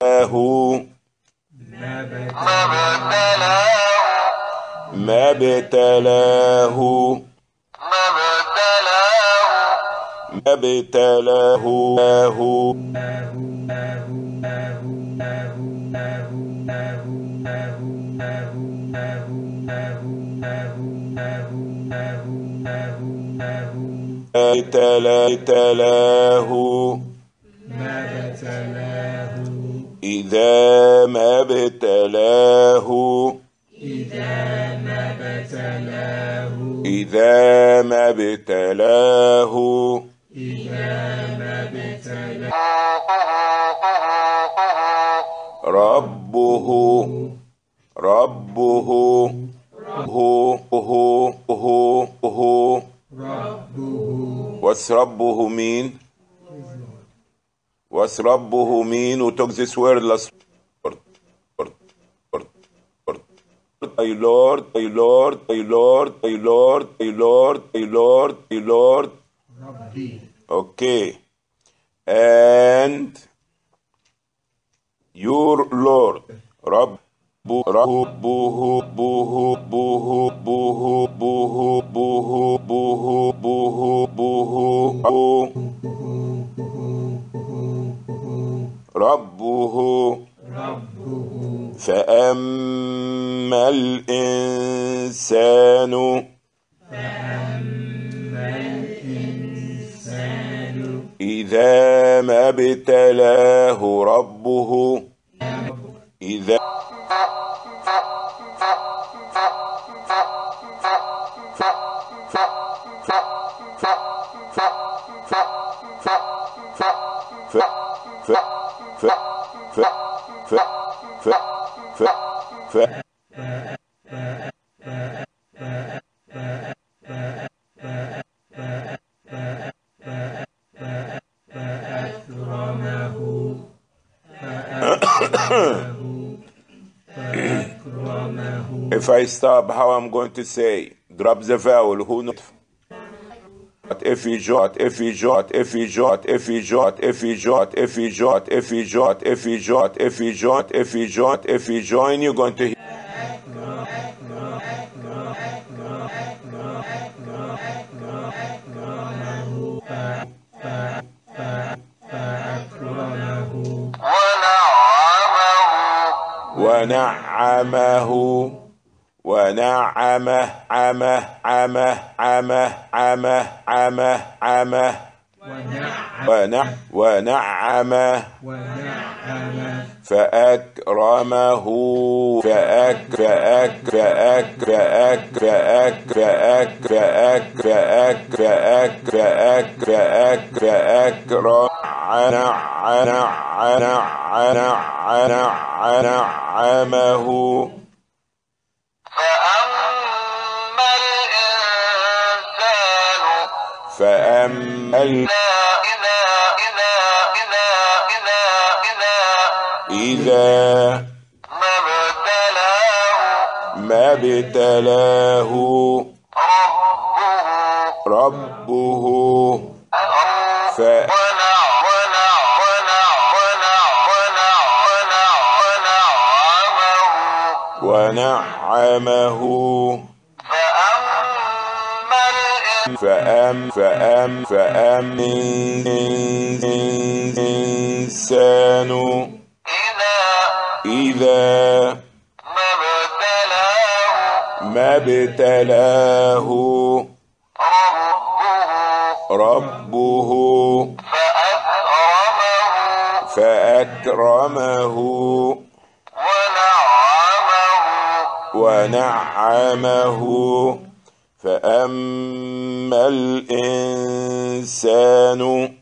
ما ابتلاه إذا ما ابتلاه ربه what's ربه mean? We took this word last word. Lord. Okay. And your Lord. ربه فأما الإنسان إذا ما ابتلاه ربه If I stop, how I'm going to say? Drop the vowel. Who knows? If you jot, join, you're going to hear. ونعمه فأكرمه فأما إذا ما ابتلاه ربه ونعمه فأما الإنسان إذا ما ابتلاه ربه فأكرمه ونعمه فأما الإنسان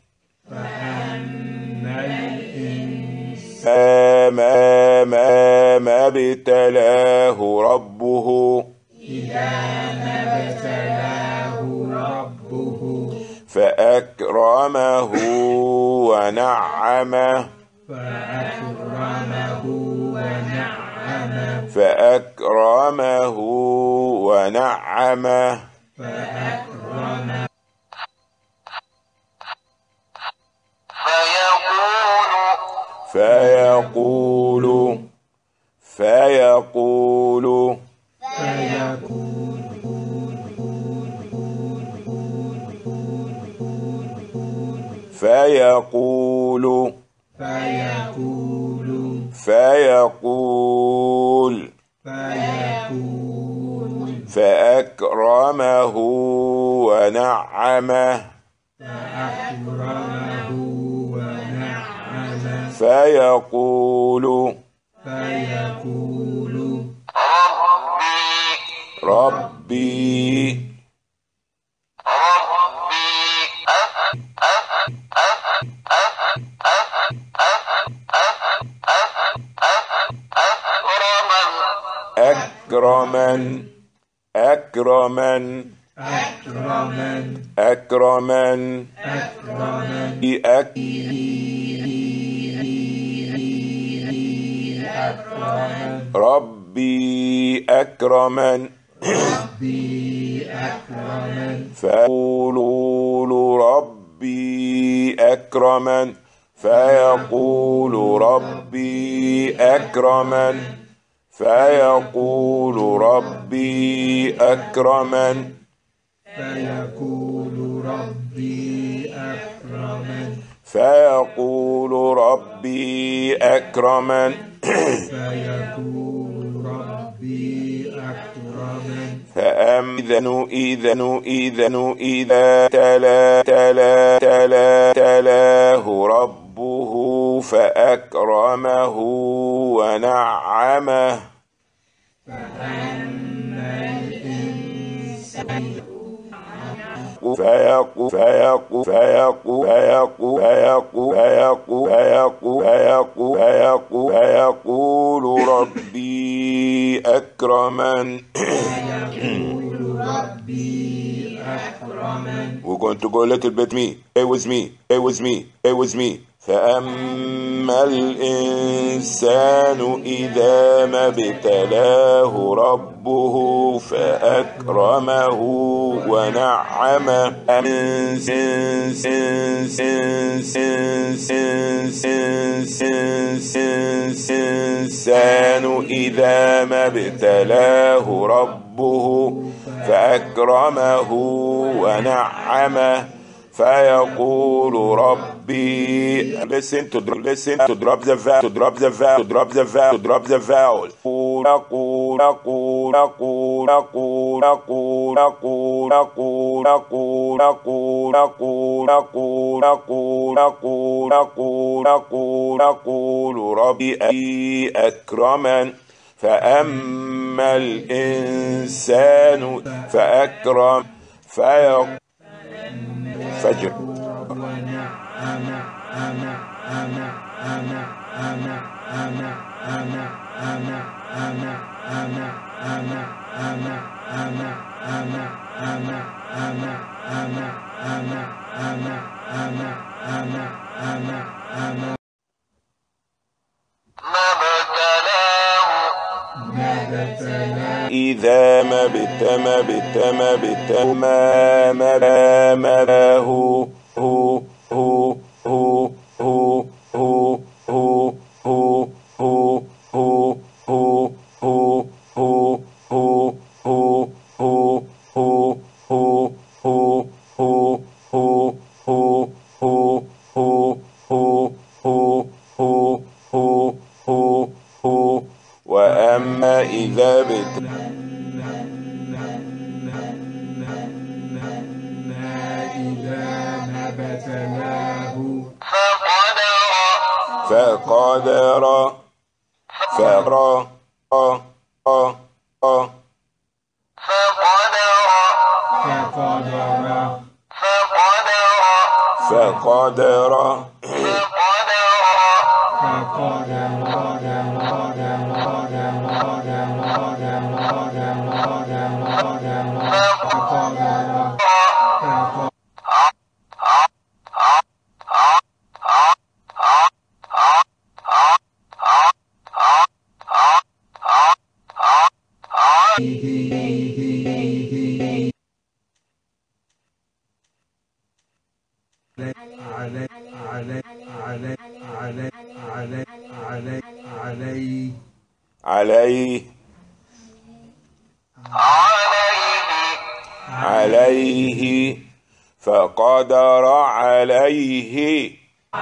ما ابتلاه ربه فأكرمه ونعمه فيقول فيقول فيقول فيقول فيقول فأكرمه ونعمه فيقول ربي أكرمن أكرمن أكرمن ربي أكرمن فيقول ربي أكرمن فيقول ربي أكرمن فيقول ربي أكرمن فيقول ربي أكرمن إذا تلاه ربه فأكرمه ونعمه فيقول ربي أكرمن. We're going to go a little bit me. Stay with me. Stay with me. Stay with me. فأما الإنسان إذا ما ابتلاه ربه فأكرمه ونعمه الإنسان إذا ما ابتلاه ربه فأكرمه ونعمه فيقول ربي listen to drop the vowel ربي أكرمن فأما الإنسان فأكرم فجر إذا ما وأما إذا فقدر عليك عليه فقدر عليه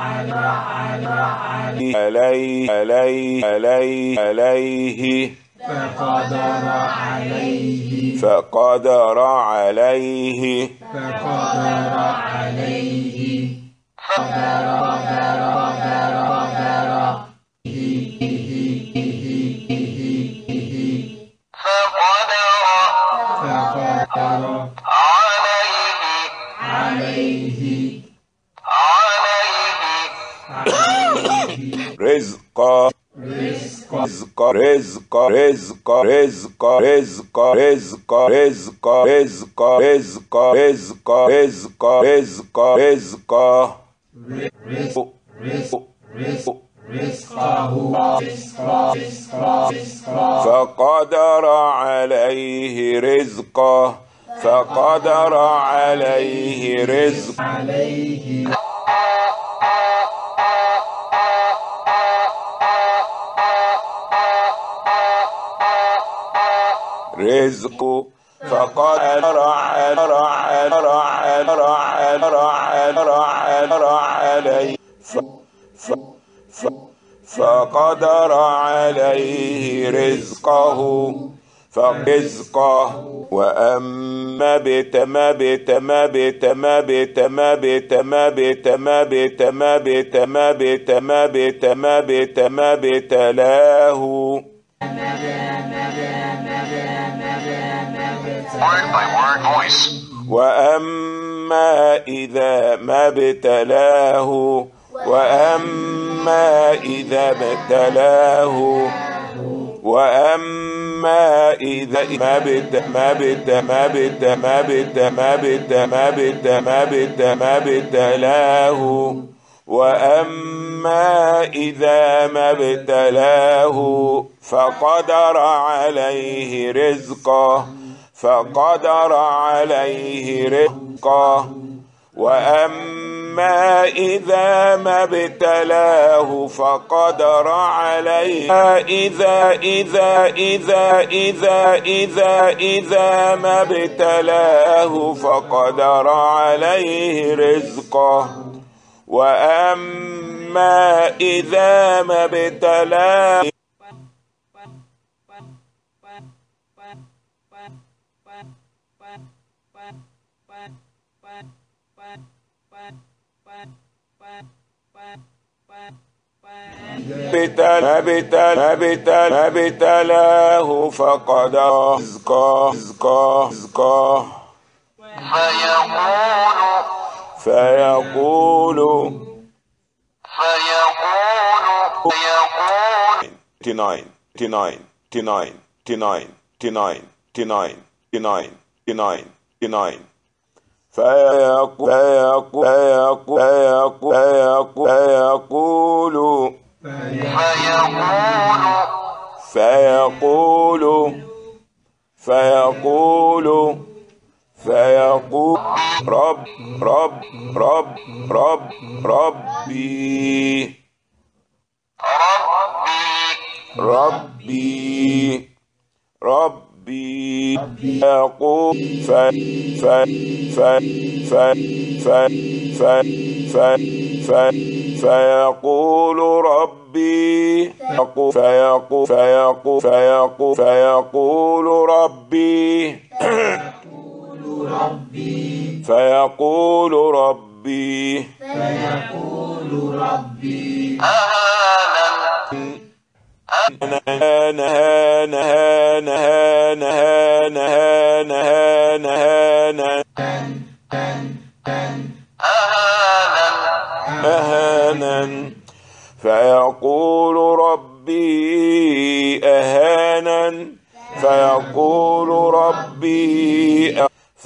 فقدر عليه رزقا فقدر عليه رزقه فقدر عليه رزقه رزق فقدر عليه فقدر عليه رزقه فرزقه وأما بتلاه وأما إذا ما ابتلاه وأما إذا ابتلاه وأما إذا ما ابتلاه وأما إذا ما ابتلاه فقدر عليه رزقه فقدر عليه رزقه وأما إذا ما ابتلاه فقدر عليه إذا ما ابتلاه فقدر عليه رزقه وأما إذا ما ابتلاه ابتلاه فقدر رزقه فيقول 99 فيقول ربي يقول فيقول ربي أهانا فيقول ربي أهانا فيقول ربي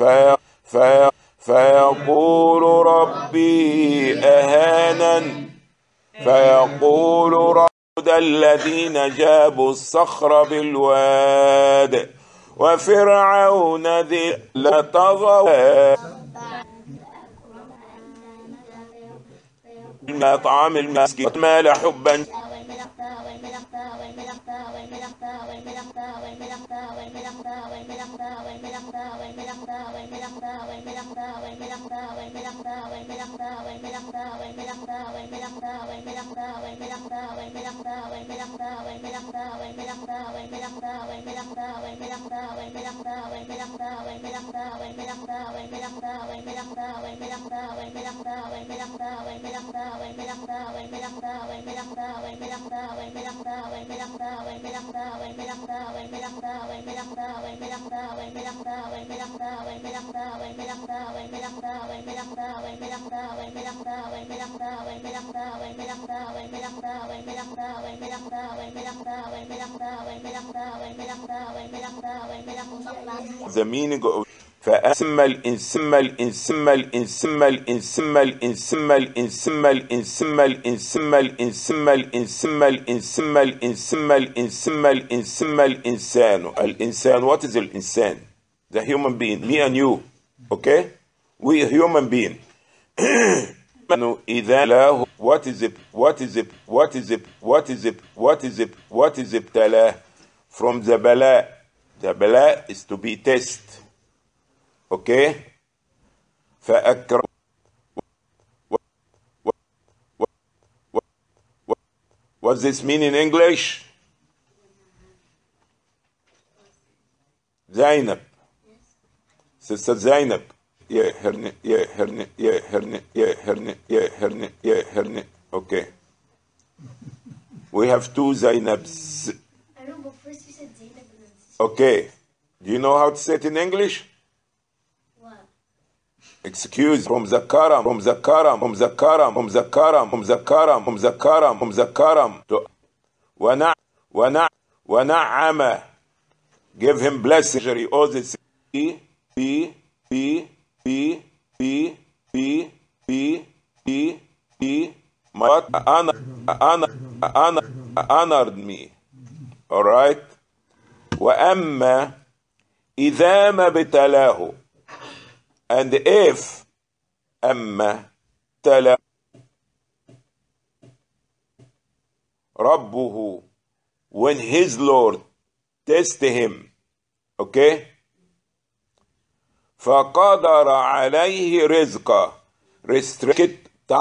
فيقول ربي أهانا فيقول رب الذين جابوا الصخر بالواد وفرعون ذي لطغوا طعام المسكين مال حبا The meaning of فأسم الإنسم الإنسم الإنسم الإنسم الإنسم الإنسم الإنسم الإنسم الإنسم الإنسم الإنسم الإنسم الإنسم الإنسم الإنسان الإنسان. What is الإنسان? The human being, me and you. Okay? We a human being. إذا له what is it? What is it? What is it? What is it? What is it? What is it? تلا from the bala. The bala is to be test. Okay? فأكرم. What's this mean in English? Zainab. Sister Zainab. Yeah, herne, yeah, herne, yeah, herne, yeah, herne, yeah, herne, yeah, herne. Okay. We have two Zainabs. I know, but first you said Zainab. Okay. Do you know how to say it in English? What? Excuse from the karam, from the karam, from the karam, from the karam, from the karam, from the karam, from the karam. ونعم. Give him blessing. All this. P, P, P, P, P, P, P, P, P. Honored me. All right. وأما إذا ما ابتلاه. And if أما ابتلاه ربه, when his Lord test him, okay, فقدر عليه رزقه, restricted,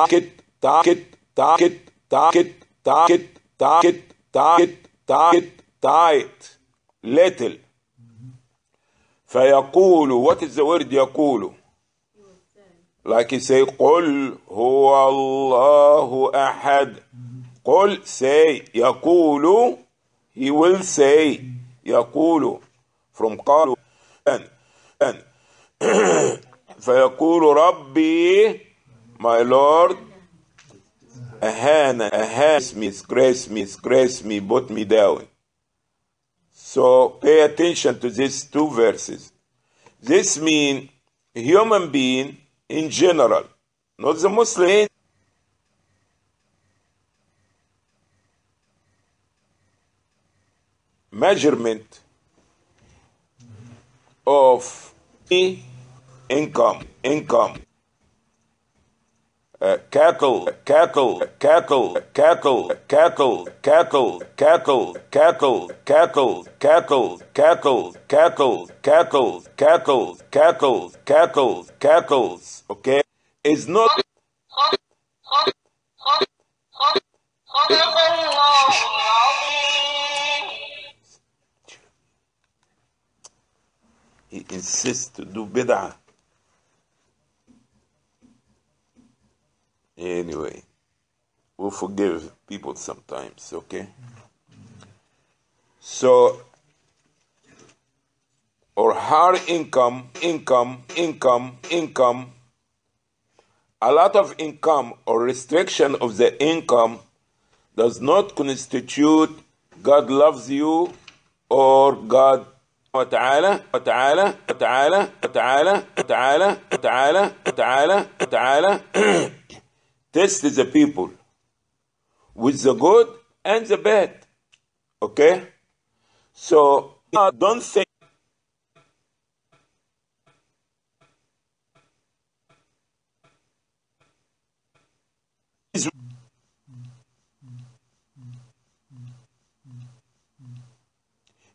tight, little. فيقول, what is the word يقول? Like you say, قل هو الله أحد. قل, say, يقول, he will say, يقول, from قالوا, and فيقول ربي, my Lord, grace me, put me down. So pay attention to these two verses. This means human being in general, not the Muslim. Measurement of income, cattle, okay, is not he insists to do bid'ah. Anyway, we'll forgive people sometimes, okay? So, or hard income, a lot of income or restriction of the income does not constitute God loves you or God وتعالى test the people with the good and the bad. Okay? So don't think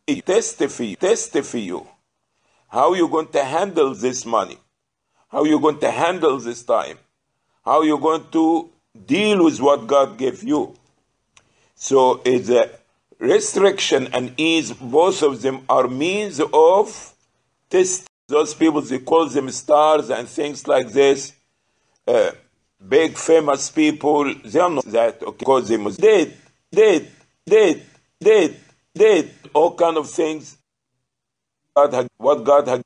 for you. How are you going to handle this money? How are you going to handle this time? How are you going to deal with what God gave you? So it's a restriction and ease. Both of them are means of test. Those people, they call them stars and things like this. Big famous people, they are not that, okay, because they must date, all kind of things. What God had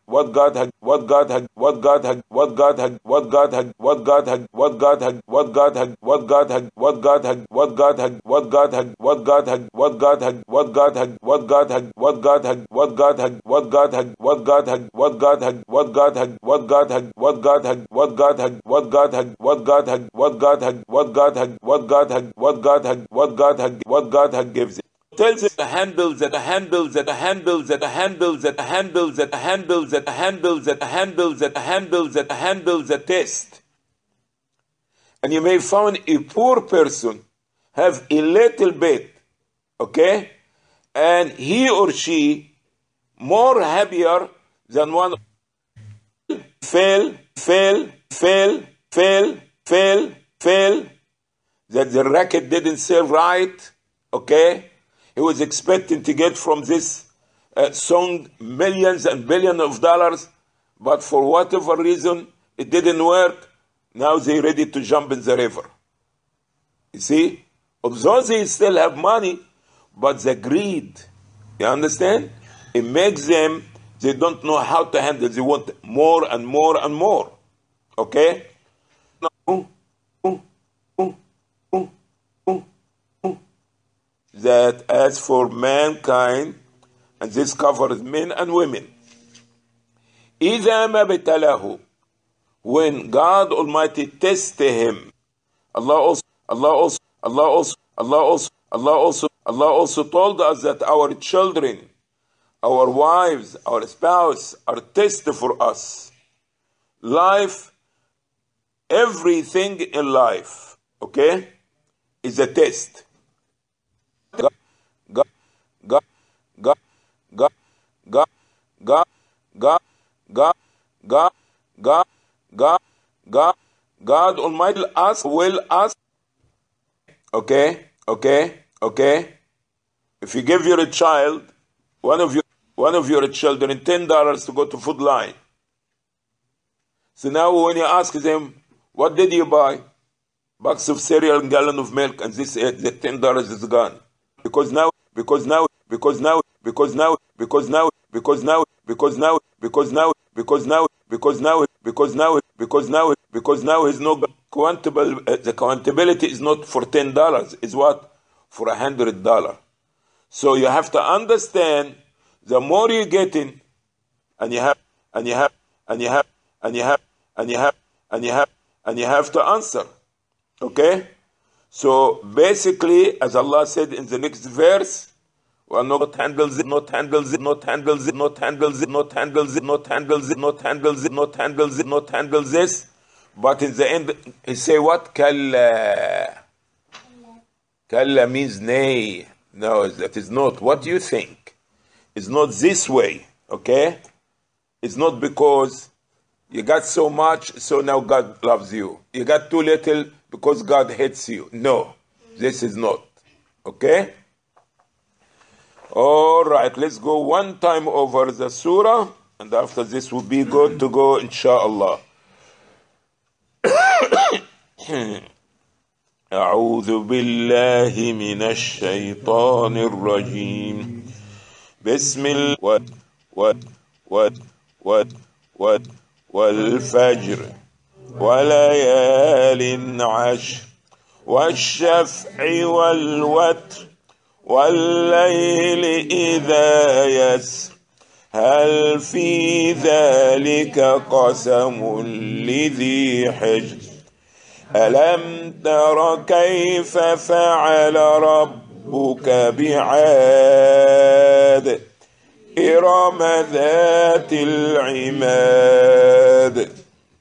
gives it. Tells it the handles that the handles that the handles that the handles that the handles that the handles that the handles that the handles that the handles that the handles that test. And you may find a poor person have a little bit, okay, and he or she more happier than one fail that the racket didn't serve right, okay. He was expecting to get from this song millions and billions of dollars, but for whatever reason, it didn't work. Now they're ready to jump in the river. You see? Although they still have money, but the greed, you understand? It makes them, they don't know how to handle. They want more and more and more. Okay? That as for mankind, and this covers men and women, إِذَا مَا بِتَلَاهُ, when God Almighty tested him, Allah also told us that our children, our wives, our spouse are tested for us. Life, everything in life, okay, is a test. God Almighty will ask, okay. If you give your child, one of your children, $10 to go to Food Line. So now when you ask them, what did you buy? Box of cereal and gallon of milk, and this the $10 is gone. Because now he's no countable. The accountability is not for $10. It's what? For $100. So you have to understand, the more you get in, and you have to answer. Okay? So basically, as Allah said in the next verse, well, not handles it, not handles it, not handles it, not handles it, not handles it, not handles it, not handles it, not handles it, not handles this. But in the end, he say what? Kalla. Kalla means nay. No, that is not. What do you think? It's not this way, okay? It's not because you got so much, so now God loves you. You got too little because God hates you. No, this is not, okay? All right, let's go one time over the surah, and after this we'll be good to go, inshallah. أعوذ بالله من الشيطان الرجيم بسم الله والفجر وليال عشر والشفع والوتر والليل إذا يسر هل في ذلك قسم لذي حجر ألم تر كيف فعل ربك بعاد إرم ذات العماد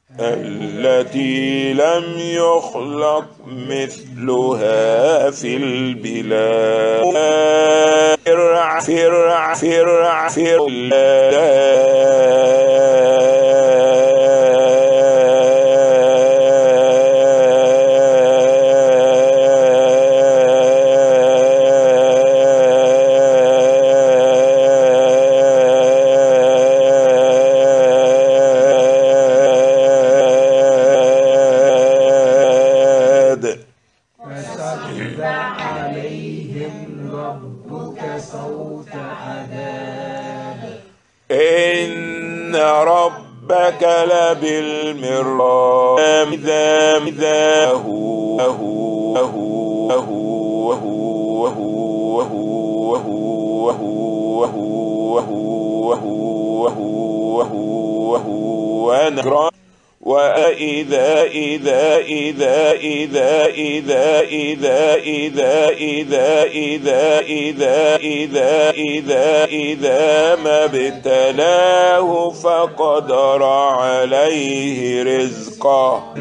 التي لم يخلق مثلها في البلاد إن ربك لبالمرصاد إذا ما ابتلاه فقدر عليه رزقه.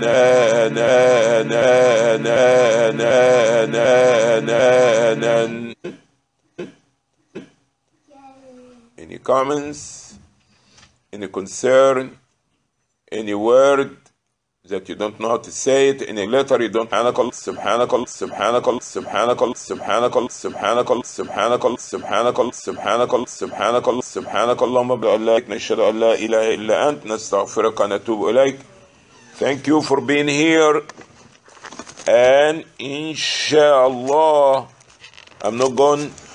Any comments? Any concern? Any word that you don't know how to say it, any letter you don't. سبحانك اللهم بأولئك نشهد أن لا إله إلا أنت نستغفرك ونتوب إليك. Thank you for being here, and inshallah I'm not going